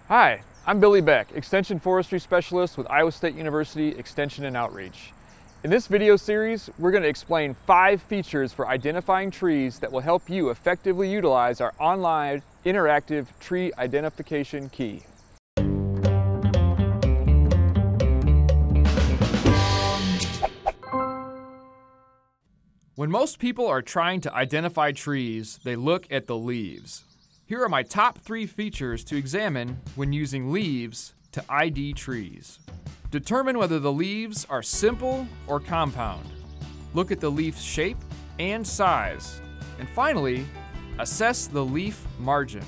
Hi, I'm Billy Beck, Extension Forestry Specialist with Iowa State University Extension and Outreach. In this video series, we're going to explain 5 features for identifying trees that will help you effectively utilize our online interactive tree identification key. When most people are trying to identify trees, they look at the leaves. Here are my top 3 features to examine when using leaves to ID trees. Determine whether the leaves are simple or compound. Look at the leaf shape and size. And finally, assess the leaf margin.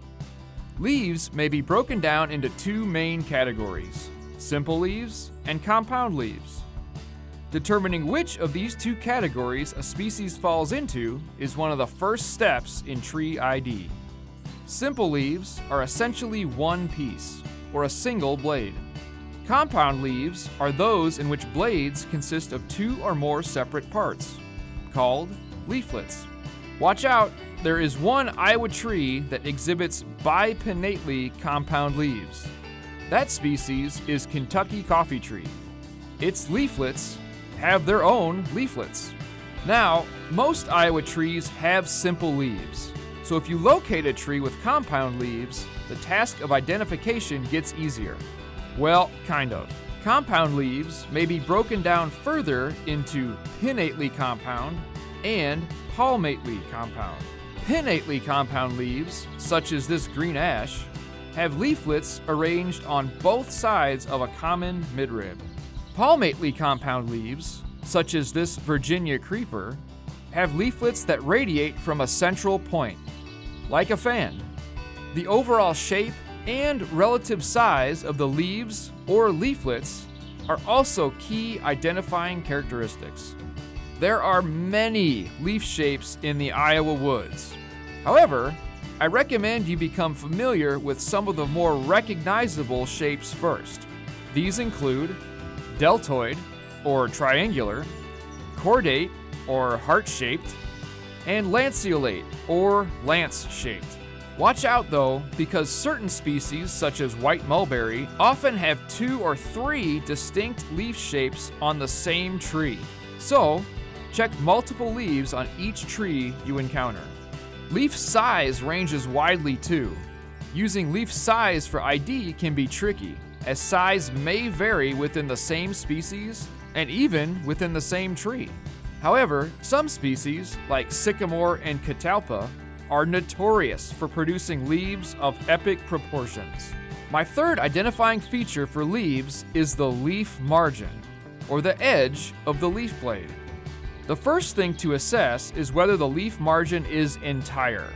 Leaves may be broken down into 2 main categories: simple leaves and compound leaves. Determining which of these 2 categories a species falls into is one of the first steps in tree ID. Simple leaves are essentially one piece, or a single blade. Compound leaves are those in which blades consist of 2 or more separate parts, called leaflets. Watch out, there is one Iowa tree that exhibits bipinnately compound leaves. That species is Kentucky coffee tree. Its leaflets have their own leaflets. Now, most Iowa trees have simple leaves. So if you locate a tree with compound leaves, the task of identification gets easier. Well, kind of. Compound leaves may be broken down further into pinnately compound and palmately compound. Pinnately compound leaves, such as this green ash, have leaflets arranged on both sides of a common midrib. Palmately compound leaves, such as this Virginia creeper, have leaflets that radiate from a central point, like a fan. The overall shape and relative size of the leaves or leaflets are also key identifying characteristics. There are many leaf shapes in the Iowa woods. However, I recommend you become familiar with some of the more recognizable shapes first. These include deltoid, or triangular, cordate, or heart-shaped, and lanceolate, or lance-shaped. Watch out though, because certain species, such as white mulberry, often have 2 or 3 distinct leaf shapes on the same tree. So, check multiple leaves on each tree you encounter. Leaf size ranges widely too. Using leaf size for ID can be tricky, as size may vary within the same species and even within the same tree. However, some species, like sycamore and catalpa, are notorious for producing leaves of epic proportions. My third identifying feature for leaves is the leaf margin, or the edge of the leaf blade. The first thing to assess is whether the leaf margin is entire.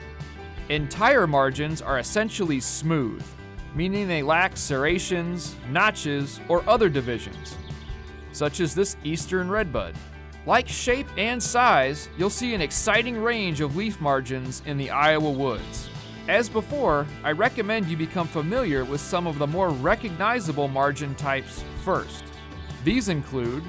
Entire margins are essentially smooth, meaning they lack serrations, notches, or other divisions, such as this eastern redbud. Like shape and size, you'll see an exciting range of leaf margins in the Iowa woods. As before, I recommend you become familiar with some of the more recognizable margin types first. These include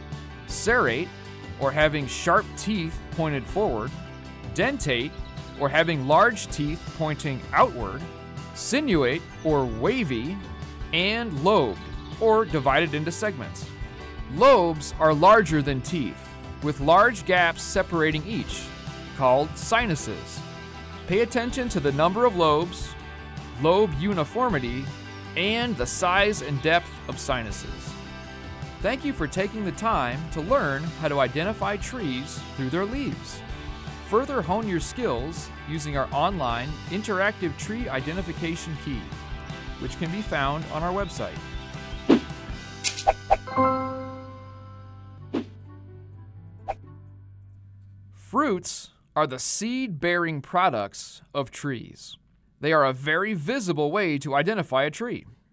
serrate, or having sharp teeth pointed forward, dentate, or having large teeth pointing outward, sinuate, or wavy, and lobed, or divided into segments. Lobes are larger than teeth, with large gaps separating each, called sinuses. Pay attention to the number of lobes, lobe uniformity, and the size and depth of sinuses. Thank you for taking the time to learn how to identify trees through their leaves. Further hone your skills using our online interactive tree identification key, which can be found on our website. Fruits are the seed-bearing products of trees. They are a very visible way to identify a tree.